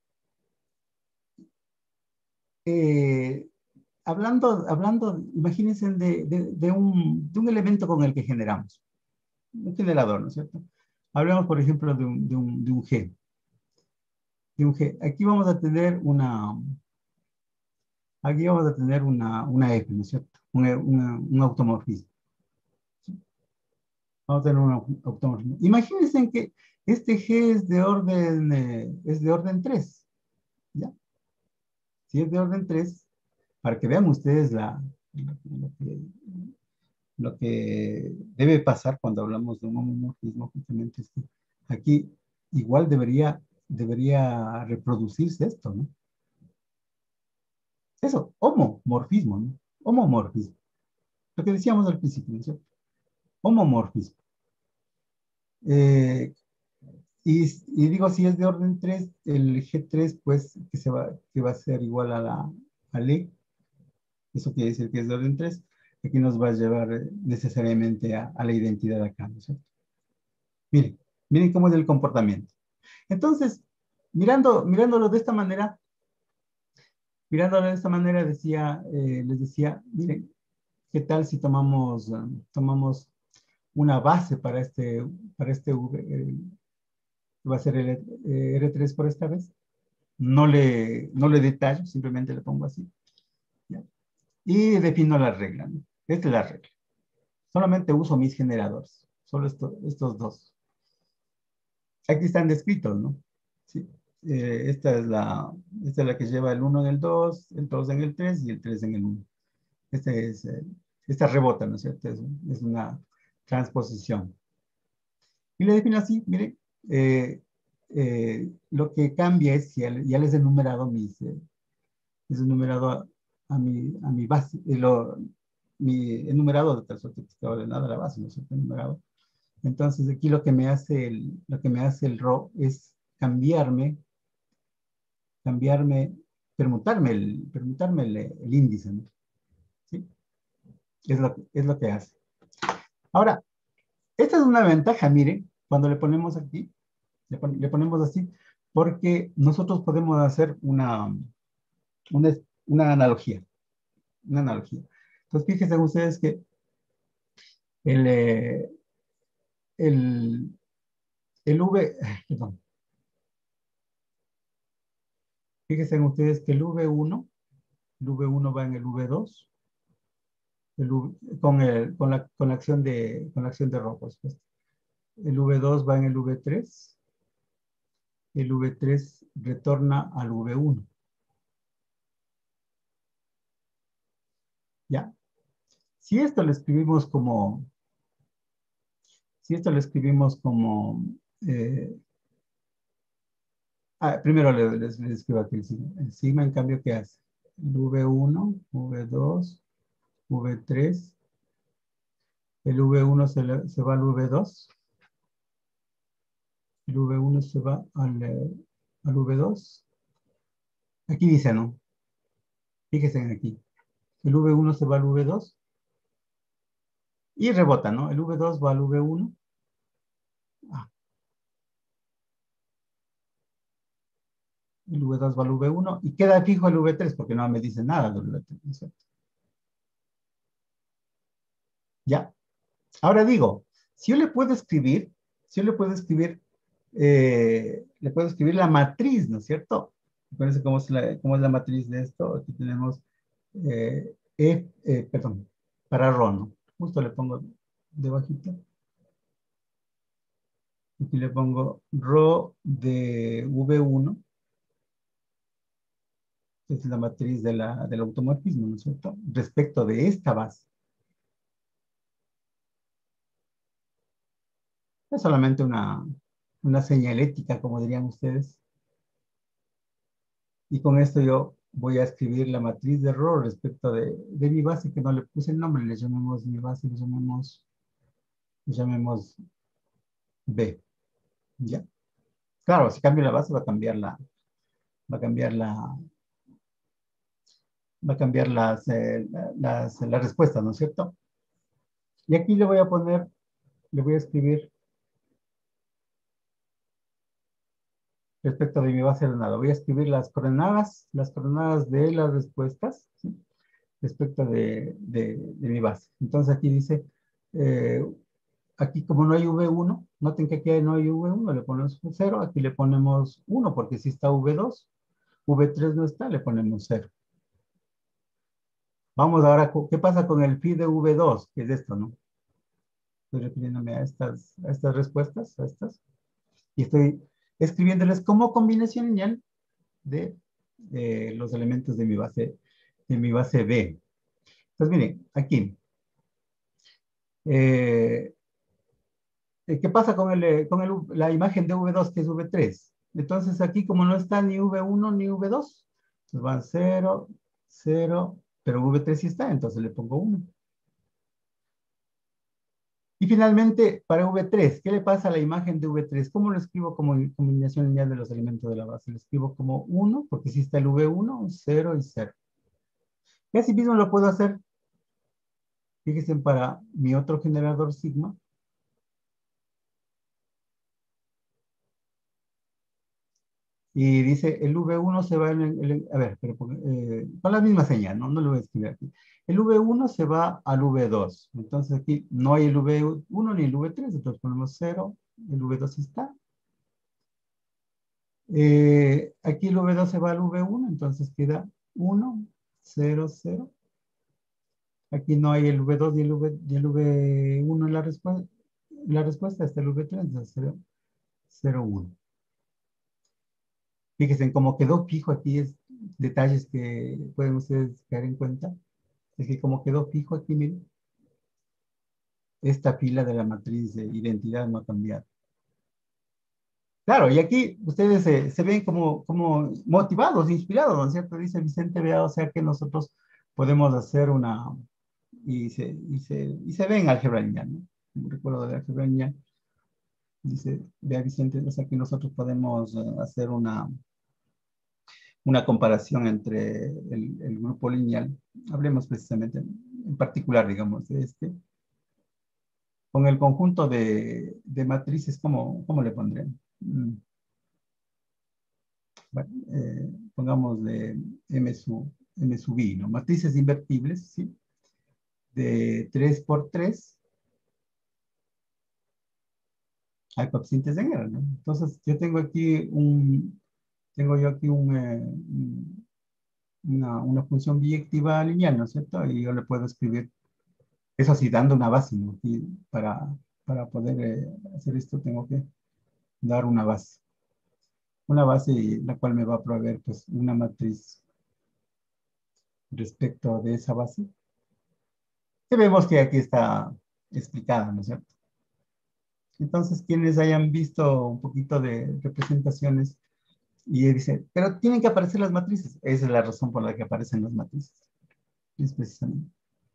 S5: eh, hablando, hablando, imagínense de, de, de, un, de un elemento con el que generamos, un generador, ¿no es cierto? Hablemos, por ejemplo, de un, de un, de un G. De un G. Aquí vamos a tener una, aquí vamos a tener una, una F, ¿no es cierto? Un, una, un automorfismo. ¿Sí? Vamos a tener un automorfismo. Imagínense que este G es de orden, eh, es de orden tres, ¿ya? Si es de orden tres, para que vean ustedes la, lo, lo, que, lo que debe pasar cuando hablamos de un homomorfismo, justamente es que aquí igual debería, debería reproducirse esto, ¿no? Eso, homomorfismo, ¿no? Homomorfismo. Lo que decíamos al principio, ¿no es cierto? Homomorfismo. Eh, y, y digo, si es de orden tres, el G tres, pues, que, se va, que va a ser igual a la a E. Eso quiere decir que es de orden tres. Aquí nos va a llevar eh, necesariamente a, a la identidad acá, ¿no es cierto? Miren, miren cómo es el comportamiento. Entonces, mirando, mirándolo de esta manera, mirándolo de esta manera, decía, eh, les decía, miren, ¿qué tal si tomamos, um, tomamos una base para este, para este V, eh, va a ser el eh, R tres por esta vez? No le, no le detallo, simplemente le pongo así. ¿Ya? Y defino la regla, ¿no? Esta es la regla. Solamente uso mis generadores, solo esto, estos dos. Aquí están descritos, ¿no? Sí. Eh, esta, es la, esta es la que lleva el uno en el dos, el dos en el tres y el tres en el uno. Este es, eh, esta rebota, ¿no es cierto? Es, es una transposición. Y le defino así, mire, eh, eh, lo que cambia es que ya, ya les he enumerado mis, eh, les he enumerado a, a, mi, a mi base, eh, lo, mi enumerado de tal suerte que está ordenada la base, ¿no es cierto? Enumerado. Entonces aquí lo que me hace el, lo que me hace el R O es cambiarme, cambiarme, permutarme el, permutarme el, el índice, ¿no? ¿Sí? Es lo, es lo que hace. Ahora, esta es una ventaja, miren, cuando le ponemos aquí, le, pon, le ponemos así, porque nosotros podemos hacer una, una, una analogía, una analogía. Entonces, fíjense ustedes que el, eh, el, el V, perdón, fíjense ustedes que el V uno, el V uno va en el V dos, el V, con, el, con, la, con, la acción de, con la acción de rojo. Pues. El V dos va en el V tres, el V tres retorna al V uno. ¿Ya? Si esto lo escribimos como, si esto lo escribimos como, eh, ah, primero les, les, les escribo aquí el sigma. El sigma, en cambio, ¿qué hace? El V uno, V dos, V tres, el V uno se, le, se va al V dos, el V uno se va al, eh, al V dos. Aquí dice, ¿no? Fíjense aquí. El V uno se va al V dos y rebota, ¿no? El V dos va al V uno. Ah. El V dos va al V uno y queda fijo el V tres porque no me dice nada del V tres, ¿no es cierto? ¿Ya? Ahora digo, si yo le puedo escribir, si yo le puedo escribir, eh, le puedo escribir la matriz, ¿no es cierto? Acuérdense cómo es la, cómo es la matriz de esto. Aquí tenemos eh, E, eh, perdón, para Rho, ¿no? Justo le pongo debajito. Aquí le pongo Rho de V uno. Es la matriz de la, del automorfismo, ¿no es cierto? Respecto de esta base. Es solamente una, una señalética, como dirían ustedes. Y con esto yo voy a escribir la matriz de Rho respecto de, de mi base, que no le puse el nombre, le llamemos mi base, le llamemos, le llamemos B. ¿Ya? Claro, si cambio la base va a cambiar la, va a cambiar la, va a cambiar las, eh, las, las respuestas, ¿no es cierto? Y aquí le voy a poner, le voy a escribir respecto de mi base de nada. Voy a escribir las coordenadas, las coordenadas de las respuestas, ¿sí? Respecto de, de, de mi base. Entonces aquí dice, eh, aquí como no hay V uno, noten que aquí no hay V uno, le ponemos un cero, aquí le ponemos uno porque si está V dos, V tres no está, le ponemos cero. Vamos ahora, ¿qué pasa con el phi de V dos? Que es esto, ¿no? Estoy refiriéndome a estas, a estas respuestas, a estas, y estoy escribiéndoles como combinación lineal de, de los elementos de mi base, de mi base B. Entonces, miren, aquí, eh, ¿qué pasa con, el, con el, la imagen de V dos, que es V tres? Entonces, aquí como no está ni V uno ni V dos, pues van cero, cero, pero V tres sí está, entonces le pongo uno. Y finalmente, para V tres, ¿qué le pasa a la imagen de V tres? ¿Cómo lo escribo como combinación lineal de los elementos de la base? Lo escribo como uno, porque si está el V uno, cero y cero. Y así mismo lo puedo hacer, fíjense, para mi otro generador sigma. Y dice, el V uno se va en el, el- a ver, pero, eh, con la misma señal, ¿no? No lo voy a escribir aquí. El V uno se va al V dos. Entonces aquí no hay el V uno ni el V tres, entonces ponemos cero, el V dos está. Eh, aquí el V dos se va al V uno, entonces queda uno, cero, cero. Aquí no hay el V dos ni el, v, ni el V uno en la respuesta. La respuesta está el V tres, entonces cero, cero, uno. Fíjense en cómo quedó fijo aquí, es detalles que pueden ustedes caer en cuenta. Es que como quedó fijo aquí, miren, esta fila de la matriz de identidad no ha cambiado. Claro, y aquí ustedes se, se ven como, como motivados, inspirados, ¿no es cierto? Dice Vicente, vea, o sea que nosotros podemos hacer una, y se, y se, y se ve en álgebra lineal, ¿no? Un recuerdo de álgebra lineal. Dice, vea Vicente, o sea que nosotros podemos uh, hacer una, una comparación entre el, el grupo lineal. Hablemos precisamente en particular, digamos, de este. Con el conjunto de, de matrices, ¿cómo, cómo le pondré? Mm. Bueno, eh, pongamos de M sub, M sub I, ¿no? Matrices invertibles, ¿sí? De tres por tres hay coeficientes de guerra, ¿no? Entonces, yo tengo aquí un, tengo yo aquí un, eh, una, una función biyectiva lineal, ¿no es cierto? Y yo le puedo escribir, eso sí, dando una base, ¿no? Y para, para poder eh, hacer esto tengo que dar una base. Una base la cual me va a proveer, pues, una matriz respecto de esa base. Y vemos que aquí está explicada, ¿no es cierto? Entonces, quienes hayan visto un poquito de representaciones y dice, pero tienen que aparecer las matrices. Esa es la razón por la que aparecen las matrices. Es precisamente.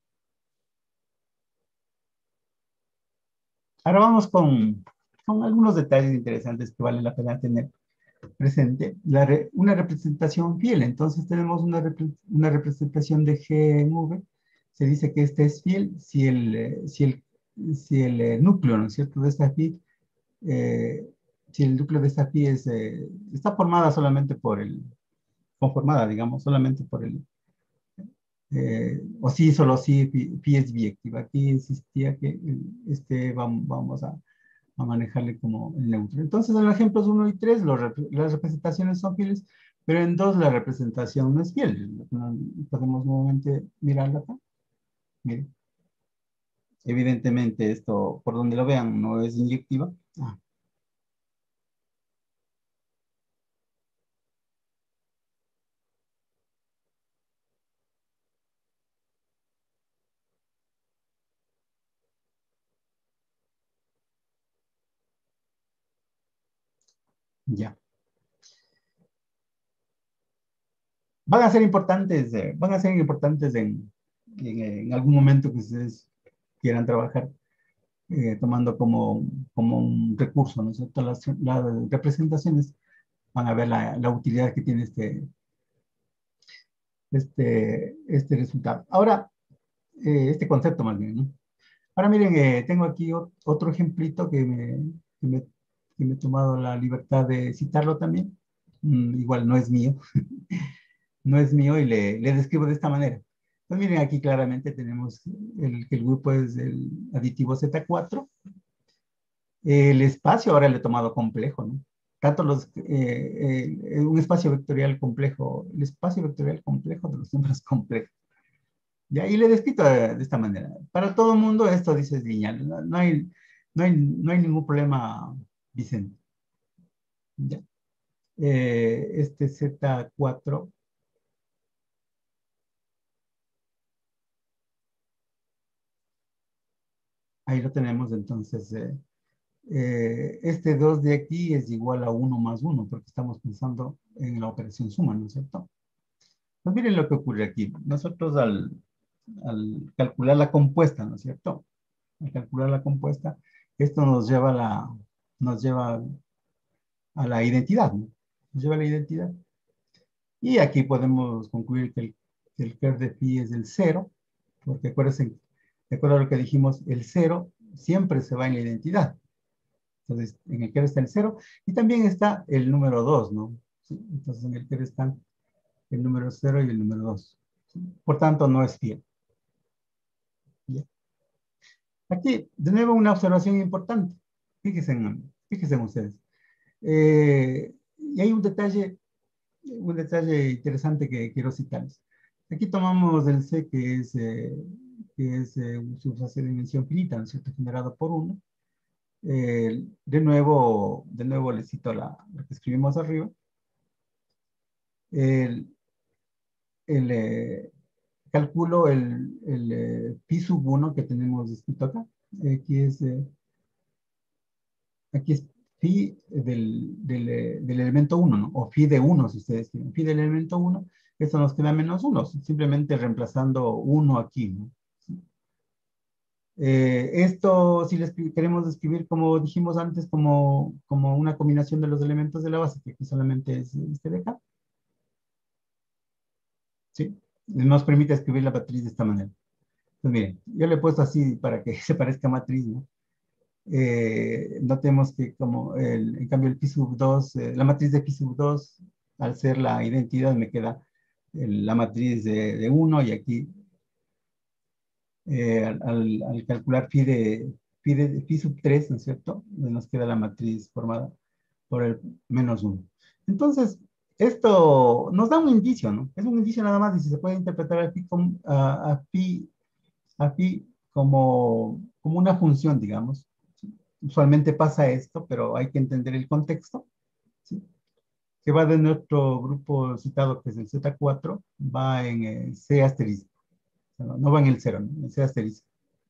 S5: Ahora vamos con, con algunos detalles interesantes que vale la pena tener presente. La re, una representación fiel. Entonces tenemos una, repre, una representación de G en V. Se dice que este es fiel si el, eh, si el, si el eh, núcleo, ¿no es cierto?, de esta phi, eh, si el núcleo de esta phi es, eh, está formada solamente por el, conformada, digamos, solamente por el, eh, o sí, solo sí, phi, phi es biyectiva. Aquí insistía que este vamos, vamos a, a manejarle como el neutro. Entonces, en los ejemplos uno y tres, los, las representaciones son fieles Pero en dos la representación no es fiel. No- Podemos nuevamente mirarla acá. Miren. Evidentemente esto, por donde lo vean, no es inyectiva. Ah, ya. Van a ser importantes, eh, van a ser importantes en, en, en algún momento que ustedes quieran trabajar, eh, tomando como, como un recurso, ¿no es cierto? Las, las representaciones van a ver la, la utilidad que tiene este, este, este resultado. Ahora, eh, este concepto más bien, ¿no? Ahora miren, eh, tengo aquí o- otro ejemplito que me, que me, que me he tomado la libertad de citarlo también. Mm, igual no es mío, no es mío y le, le describo de esta manera. Pues miren, aquí claramente tenemos el, que el grupo es el aditivo Z cuatro. El espacio ahora le he tomado complejo, ¿no? Tanto los, eh, eh, un espacio vectorial complejo, el espacio vectorial complejo de los números complejos. Ya, y le he descrito de, de esta manera. Para todo el mundo esto dice es lineal. No, no hay, no, hay, no hay ningún problema, Vicente. Ya. Eh, este Z cuatro, ahí lo tenemos entonces. Eh, eh, este dos de aquí es igual a uno más uno, porque estamos pensando en la operación suma, ¿no es cierto? Pues miren lo que ocurre aquí. Nosotros al, al calcular la compuesta, ¿no es cierto? Al calcular la compuesta, esto nos lleva a la, nos lleva a la identidad, ¿no? Nos lleva a la identidad. Y aquí podemos concluir que el, que el kerr de phi es el cero, porque acuérdense, de acuerdo a lo que dijimos, el cero siempre se va en la identidad. Entonces, en el kerr está el cero y también está el número dos, ¿no? ¿Sí? Entonces, en el kerr están el número cero y el número dos. ¿Sí? Por tanto, no es fiel. Bien. Aquí, de nuevo, una observación importante. Fíjense en, fíjense en ustedes. Eh, y hay un detalle, un detalle interesante que quiero citarles. Aquí tomamos el C, que es, eh, que es eh, un subfase de dimensión finita, ¿no es cierto?, generado por uno. Eh, de nuevo, de nuevo les cito la, lo que escribimos arriba. El, el, eh, calculo el, el eh, pi sub uno que tenemos escrito acá. Aquí es, eh, aquí es phi del, del, eh, del elemento uno, ¿no? O phi de uno, si ustedes quieren. Phi del elemento uno, esto nos queda menos uno, simplemente reemplazando uno aquí, ¿no? Eh, esto, si les queremos describir, como dijimos antes, como, como una combinación de los elementos de la base, que aquí solamente es este de acá, ¿sí? Nos permite escribir la matriz de esta manera. Pues miren, yo le he puesto así para que se parezca a matriz, ¿no? Eh, notemos que como el, en cambio el pi sub dos, eh, la matriz de pi sub dos, al ser la identidad, me queda el, la matriz de, de uno y aquí eh, al, al, al, calcular phi de, phi de phi sub tres, ¿no es cierto? Nos queda la matriz formada por el menos uno. Entonces, esto nos da un indicio, ¿no? Es un indicio nada más y si se puede interpretar a phi, como, a, a phi, a phi como, como una función, digamos. Usualmente pasa esto, pero hay que entender el contexto, ¿sí? Que va de nuestro grupo citado, que es el Z cuatro, va en eh, C asterisco. No, no va en el cero, ¿no? En C asterisco.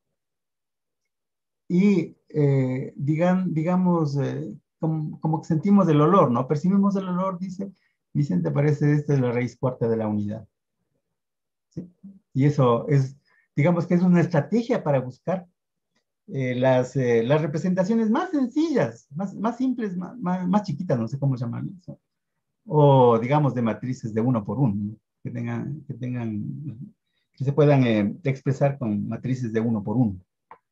S5: Y eh, digan, digamos, eh, como, como que sentimos el olor, ¿no? Percibimos el olor, dice Vicente, parece esta es la raíz cuarta de la unidad. ¿Sí? Y eso es, digamos que es una estrategia para buscar eh, las, eh, las representaciones más sencillas, más, más simples, más, más, más chiquitas, no sé cómo llamarlas, ¿no? O digamos de matrices de uno por uno, ¿no? Que tengan, que tengan, que se puedan eh, expresar con matrices de uno por uno.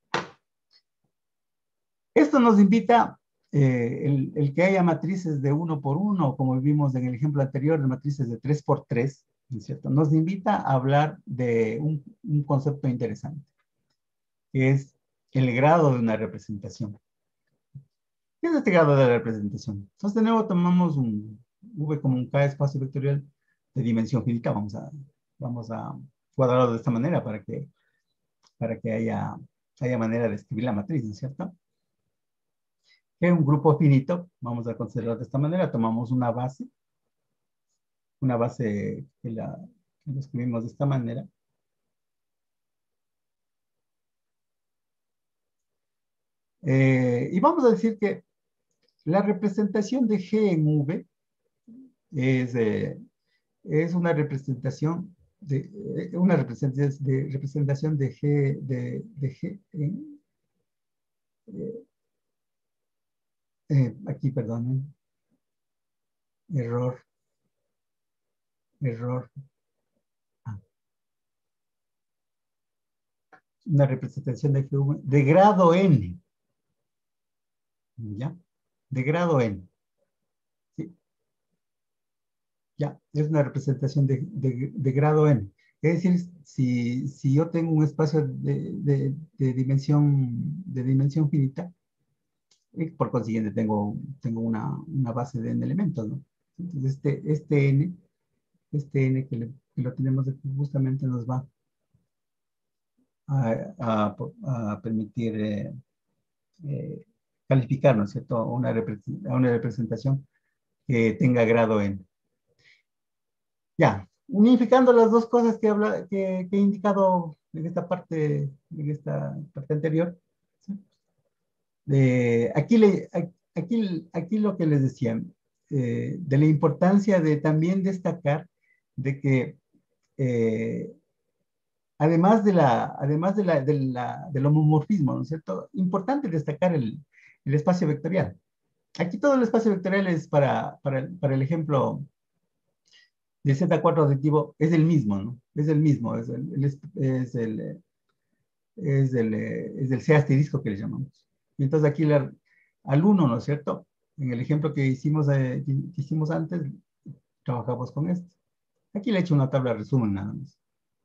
S5: Esto nos invita, eh, el, el, que haya matrices de uno por uno, como vimos en el ejemplo anterior, de matrices de tres por tres, ¿no es cierto? Nos invita a hablar de un, un concepto interesante, que es el grado de una representación. ¿Qué es este grado de la representación? Entonces, de nuevo tomamos un, V como un K espacio vectorial de dimensión finita. Vamos a, vamos a cuadrarlo de esta manera para que, para que haya, haya manera de escribir la matriz, ¿no es cierto? Que un grupo finito, vamos a considerarlo de esta manera. Tomamos una base, una base que la, que la escribimos de esta manera. Eh, y vamos a decir que la representación de G en V es, eh, es una representación de eh, una representación de, representación de G de, de G en, eh, eh, aquí, perdón, error, error, ah, una representación de G V de grado N, ¿ya? De grado N. ¿Sí? Ya, es una representación de, de, de grado N. Es decir, si, si yo tengo un espacio de, de, de dimensión, de dimensión finita, y por consiguiente tengo, tengo una, una base de n elementos, ¿no? Entonces este, este n, este n que, le, que lo tenemos aquí justamente nos va a, a, a permitir eh, eh, calificar, ¿no es cierto?, a una, a una representación que tenga grado n. Ya, unificando las dos cosas que, habla, que, que he indicado en esta parte, en esta parte anterior, ¿sí? Eh, aquí, le, aquí, aquí lo que les decía, eh, de la importancia de también destacar de que eh, además, de la, además de la, de la, del homomorfismo, ¿no es cierto? Importante destacar el, el espacio vectorial. Aquí todo el espacio vectorial es para, para, el, para el ejemplo de Z cuatro aditivo, es el mismo, ¿no? Es el mismo, es el, es el, es el, es el C asterisco que le llamamos. Y entonces aquí la, al uno, ¿no es cierto? En el ejemplo que hicimos, eh, que, que hicimos antes, trabajamos con esto. Aquí le he hecho una tabla de resumen nada más.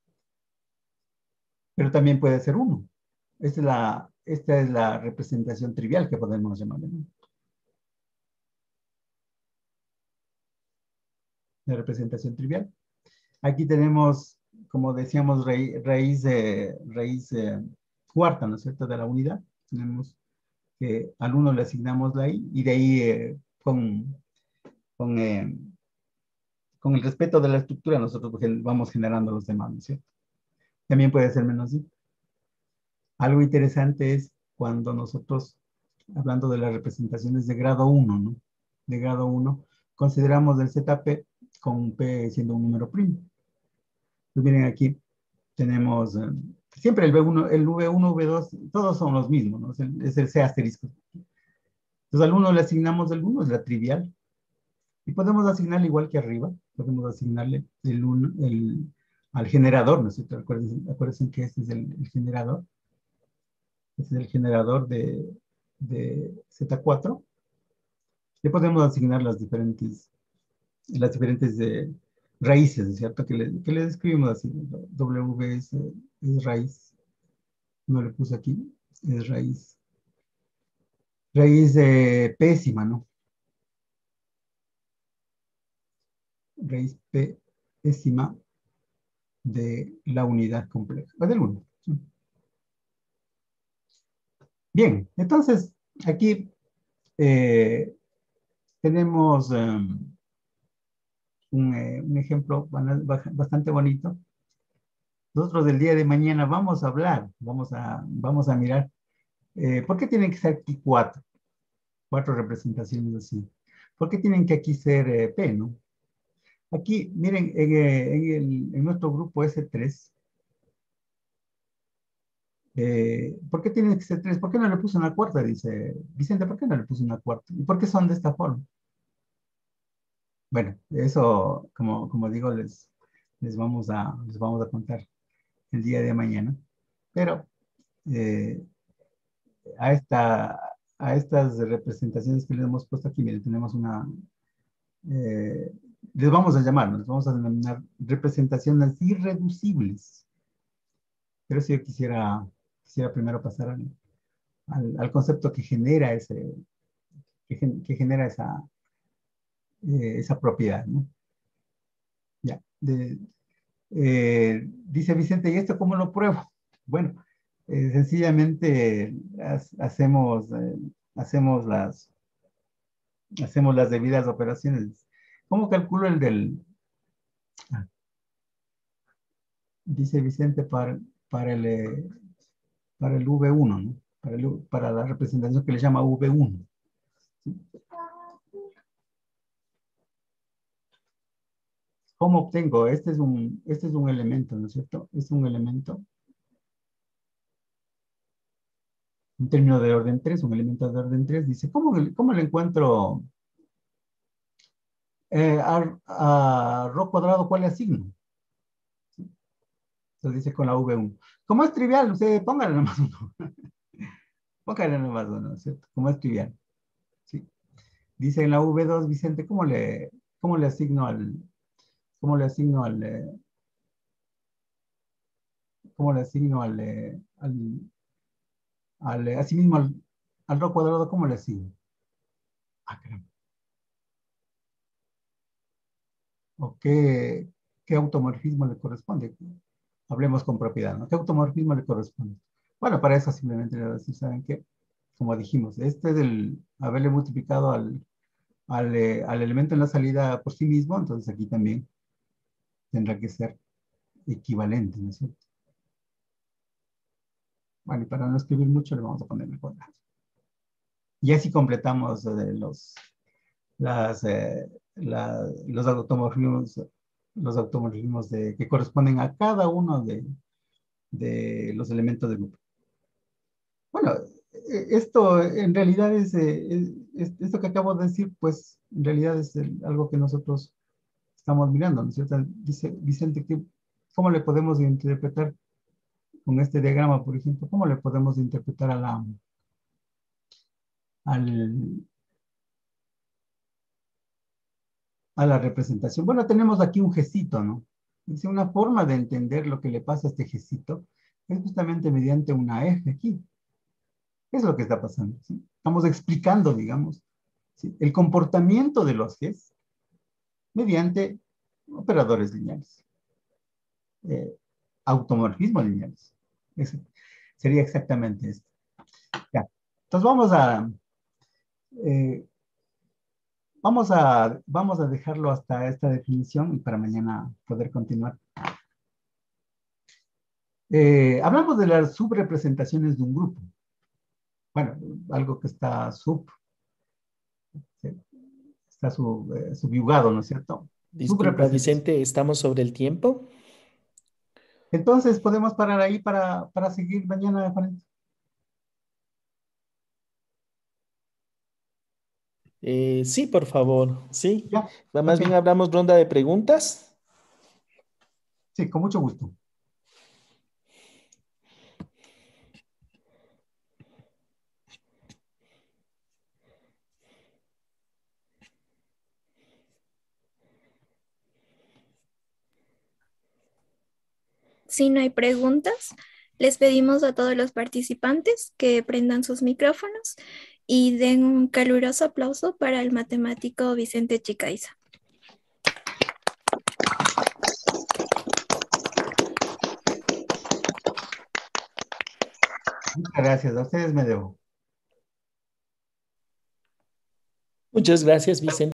S5: Pero también puede ser uno. Esta es la, esta es la representación trivial que podemos llamarle, ¿no? La representación trivial. Aquí tenemos, como decíamos, raíz, raíz, eh, raíz eh, cuarta, ¿no es cierto?, de la unidad. Tenemos que al uno le asignamos la i, y de ahí eh, con, con, eh, con el respeto de la estructura nosotros vamos generando los demás, ¿no es cierto? También puede ser menos i. Algo interesante es cuando nosotros, hablando de las representaciones de grado uno, ¿no? De grado uno, consideramos el Z P con P siendo un número primo. Pues miren aquí, tenemos eh, siempre el V uno, el V uno, V dos, todos son los mismos, ¿no? Es el, es el C asterisco. Entonces al uno le asignamos el uno, es la trivial. Y podemos asignarle igual que arriba, podemos asignarle el uno, el, al generador, ¿no es cierto? Acuérdense, acuérdense que este es el, el generador. Este es el generador de, de Z cuatro. Le podemos asignar las diferentes, las diferentes eh, raíces, ¿cierto? Que le, que le describimos así. W es, es raíz. No le puse aquí. Es raíz. Raíz eh, pésima, ¿no? Raíz pésima de la unidad compleja. La del uno. ¿Sí? Bien, entonces aquí eh, tenemos um, un, eh, un ejemplo bastante bonito. Nosotros del día de mañana vamos a hablar, vamos a, vamos a mirar, eh, ¿por qué tienen que ser aquí cuatro? Cuatro representaciones así. ¿Por qué tienen que aquí ser eh, P, no? Aquí, miren, en, eh, en, el, en nuestro grupo S tres, eh, ¿por qué tienen que ser tres? ¿Por qué no le puse una cuarta? Dice Vicente, ¿por qué no le puse una cuarta? ¿Y por qué son de esta forma? Bueno, eso, como, como digo, les, les, vamos a, les vamos a contar el día de mañana. Pero eh, a, esta, a estas representaciones que les hemos puesto aquí, miren, tenemos una, eh, les vamos a llamar, les vamos a denominar representaciones irreducibles. Pero si yo quisiera, quisiera primero pasar al, al, al concepto que genera ese, que, que genera esa, eh, esa propiedad, ¿no? Ya. De, eh, dice Vicente, ¿y esto cómo lo pruebo? Bueno, eh, sencillamente ha- hacemos, eh, hacemos las, hacemos las debidas operaciones. ¿Cómo calculo el del, ah, dice Vicente, para, para el, eh, para el V uno, ¿no? Para, el- para la representación que le llama V uno. ¿Cómo obtengo? Este es un, este es un elemento, ¿no es cierto? Es un elemento, un término de orden tres, un elemento de orden tres. Dice, ¿cómo, cómo le encuentro eh, a, a rho cuadrado? ¿Cuál le asigno? Entonces dice con la V uno. Como es trivial, usted póngale nomás uno. Póngale nomás uno, ¿no es cierto? Como es trivial. ¿Sí? Dice en la V dos, Vicente, ¿cómo le, cómo le asigno al, cómo le asigno al, eh, cómo le asigno al, eh, al, al, eh, asimismo al, al rho cuadrado? ¿Cómo le asigno? Ah, caramba. ¿O qué, qué automorfismo le corresponde? Hablemos con propiedad, ¿no? ¿Qué automorfismo le corresponde? Bueno, para eso simplemente le voy a decir, ¿saben qué? Como dijimos, este es el haberle multiplicado al, al, eh, al elemento en la salida por sí mismo, entonces aquí también tendrá que ser equivalente, ¿no es cierto? Bueno, y para no escribir mucho le vamos a poner el cuadrado. Y así completamos eh, los, las, eh, la, los automorfismos, los automorfismos de, que corresponden a cada uno de, de los elementos del grupo. Bueno, eh, esto en realidad es, eh, es- es- esto que acabo de decir, pues en realidad es el- algo que nosotros estamos mirando, ¿no es cierto? Dice Vicente, que, ¿cómo le podemos interpretar con este diagrama, por ejemplo? ¿Cómo le podemos interpretar a la, al, a la representación? Bueno, tenemos aquí un gesito, ¿no? Dice, una forma de entender lo que le pasa a este gesito es justamente mediante una eje aquí. ¿Qué es lo que está pasando? ¿Sí? Estamos explicando, digamos, ¿sí? El comportamiento de los Gs mediante operadores lineales, eh, automorfismos lineales. Eso sería exactamente esto. Ya. Entonces vamos a, eh, vamos a, vamos a dejarlo hasta esta definición y para mañana poder continuar. Eh, hablamos de las subrepresentaciones de un grupo. Bueno, algo que está sub, está sub, eh, subyugado, ¿no es cierto?
S1: Disculpa,
S5: Subrepresentación.
S1: Vicente, ¿estamos sobre el tiempo?
S5: Entonces podemos parar ahí para, para seguir mañana, Juanito.
S1: Eh, sí, por favor, sí.
S5: Ya,
S1: Más
S5: ok.
S1: bien hablamos ronda de preguntas.
S5: Sí, con mucho gusto.
S4: Si no hay preguntas, les pedimos a todos los participantes que prendan sus micrófonos y den un caluroso aplauso para el matemático Vicente Chicaiza.
S5: Muchas gracias. A ustedes me debo.
S1: Muchas gracias, Vicente.